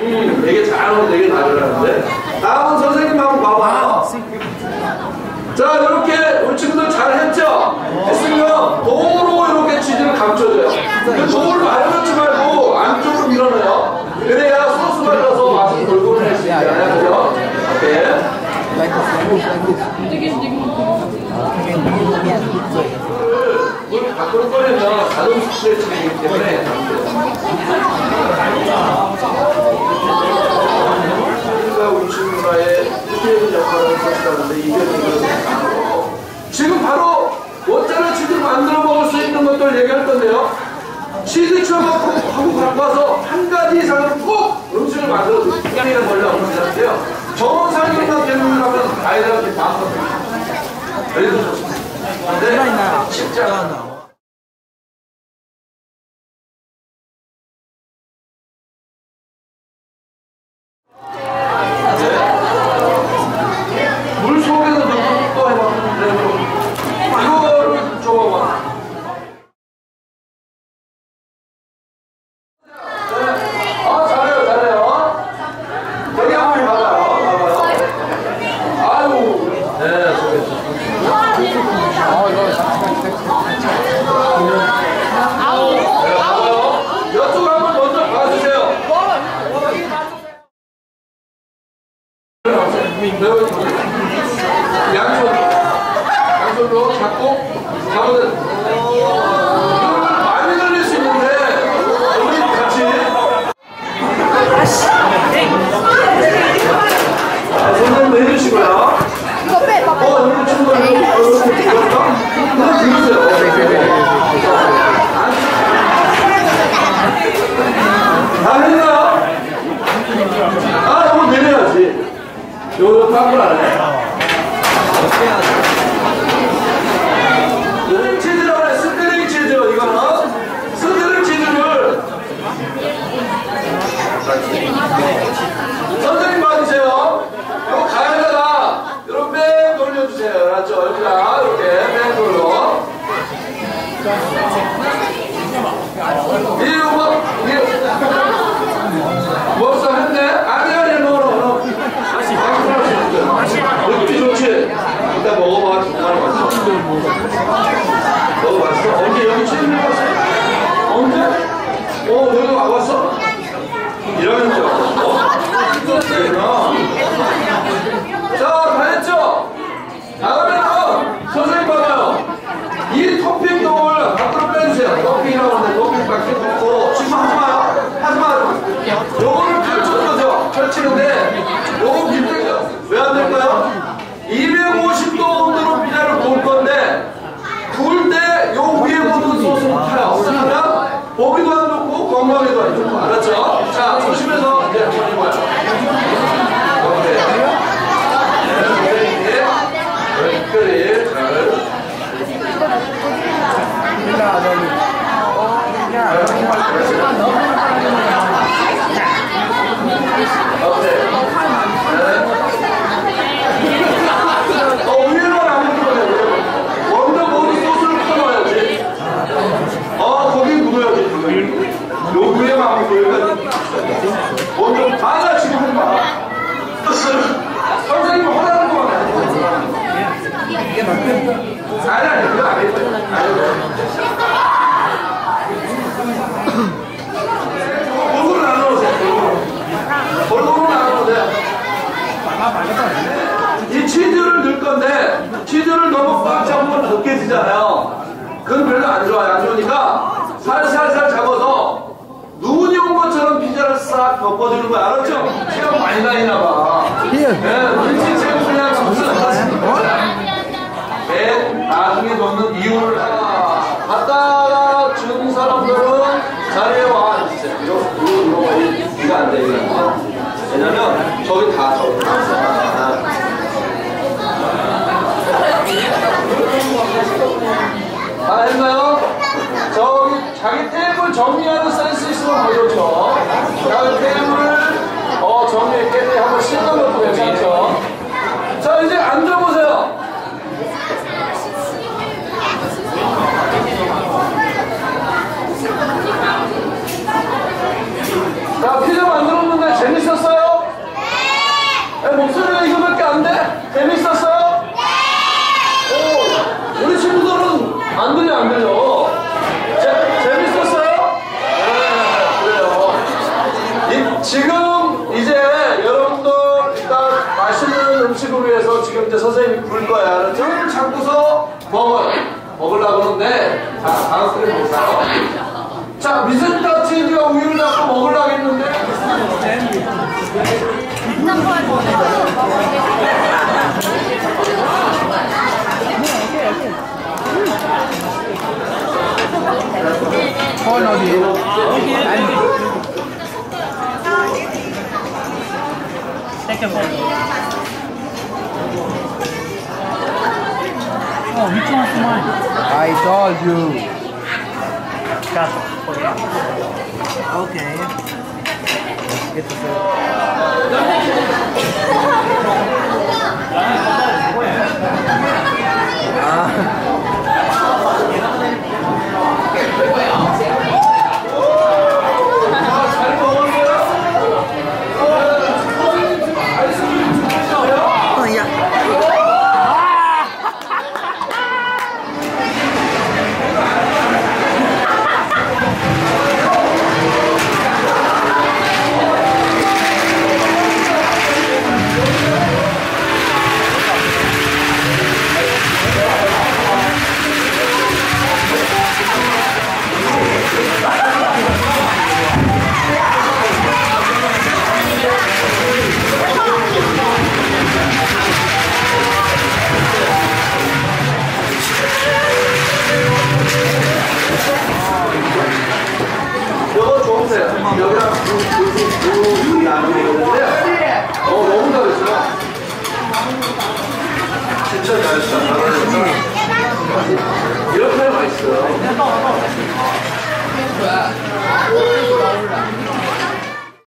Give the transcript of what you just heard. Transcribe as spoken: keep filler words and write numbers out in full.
음, 되게 잘하고 되게 잘하는데. 다음 선생님 한번 봐봐요. 자, 이렇게 우리 친구들 잘했죠? 했으면 도로 이렇게 지지를 감춰줘요. 그 도를 많이 넣지 말고 안쪽으로 밀어넣어요. 그래야 소스가 들어서 맛을 골고루 낼 수 있잖아요. 그죠? 오케이. 물 밖으로 꺼내면 자동 스트레칭이기 때문에 우리가 우리 친구가의 이변 역할을 했었다는데 이변이 지금 바로 원자로 치즈 만들어 먹을 수 있는 것들 얘기할 건데요. 치즈처럼 하고 갖고 와서 한 가지 이상은 꼭 음식을 만들어 드시는 원래 없는 사람인데요. 정상적인 경우라면 아이들한테 마음껏 그래도 좋습니다. 그런데 쉽지 않아. 물 속에서 넣고 또 해봐. 이거를 줘봐봐. 아, 잘해요, 잘해요. 여기 한번 봐봐요, 봐봐요. 아유, 네, 좋겠어. 아, 이거 아우, 네, 봐봐요. 이쪽 한번 먼저 봐주세요. 양손, 양손으로 잡고, 잡으면 이거를 많이 돌릴 수 있는데, 우리 같이. 손잡고 해주시고요. 이거 빼, 봐봐. 어, 우리 친구들 이렇게 들었어? 한번 들으세요. 다 했나요? 아, 이거 내려야지. 요거 딴걸 안 해. 스테링 치즈라고 해. 스테링 치즈. 이거는 스테링 치즈를 선생님 봐주세요. 이거 가에다가 이렇게 뺑 돌려주세요. 알았죠? 여기다 이렇게 뺑 돌려. 이거 뭐 이거 벌써 했네? 아니 아니 너 너 너 다시 다시 어떻게 좋지? 일단 먹어봐. 정말 맛있어. 먹어봤어? 언제 여기 처음 해봤어? 언제? 어 여기 와봤어? 이러면 줄 알았어. 자, 다 했죠? 다음에는 선생님 봐봐요. 이 토핑을 밖으로 빼주세요. 토핑이라고 하는데 토핑 밖에 넣고 지금 하지 마요. 하지 마요. 요거를 펼쳐줘죠. 펼치는데 요거 밑에가 왜 안 될까요? 이백오십 도 온도로 피자를 구울 건데 구울 때 요 위에 묻은 소스를 타요. 그러면 보기도 안 좋고 건강에도 안 좋고. 알았죠? 자, 조심해서 이제 한번 해봐요. 특별히 잘. 어, 위에만 안 묻어야 먼저 거기 소스를 풀어놔야지. 어, 거기 묻어야지. 요 위에만 묻어야 먼저 맞아, 지금 해봐. 선생님 허락한 거 같아. 아니, 아니, 그거 안 했어요. 골고루 나눠오세요. 골고루 나눠오세요. 이 치즈를 넣을 건데, 치즈를 너무 꽉 잡으면 벗겨지잖아요. 그건 별로 안 좋아요. 안 좋으니까 살살살 잡아서 눈이 온 것처럼 피자를 싹 덮어주는 거 알았죠? 시간 많이 다니나 봐. 네, 눈치 채고 그냥 무슨 네, 나중에 넣는 이유를 갖다 준 사람들은 자리에 와 있어요. 이거, 이거, 이거, 이거 안 돼, 이거. 왜냐면 저기 다 저기 다 있어. 다 했나요? 저기 자기 테이블 정리하는 센스 있으면 더 좋죠. 자기 테이블을 어, 정리해 깨끗이 한번 씻는 것도 괜찮죠. 자, 이제 앉아보세요. 자, 피자 만들었는데 재밌어요? 이제 선생님이 굴 거야. 알았죠? 줄 잡고서 먹어요. 먹으려고 하는데, 자, 다섯들이 먹어요. 자, 미스터치 이제 우유를 잡고 먹으려고 했는데. Thôi nói gì? Second one. Oh, which one's mine? I told you. Got it. Okay. Get the food. 이거 좋으세요. 여기랑 이 나누고 있는데요. 어, 너무 잘했어요. 진짜 잘했어.